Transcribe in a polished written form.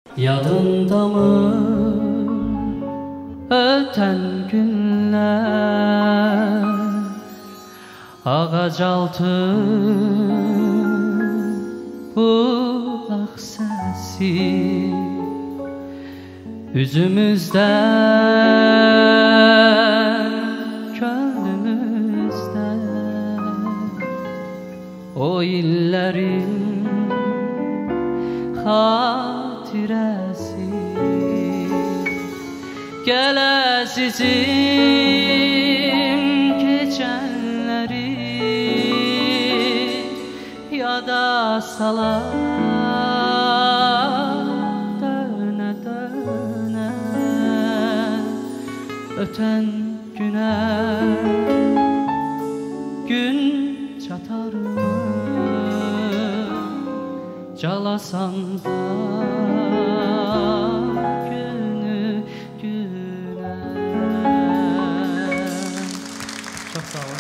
Yadında mı öten günler, ağac altı bulak sesi, üzümüzden, könlümüzden o illerin hatiresi. Gel azizim geçenleri yada sala, döne döne öten güne gün çatar mı? Calasan da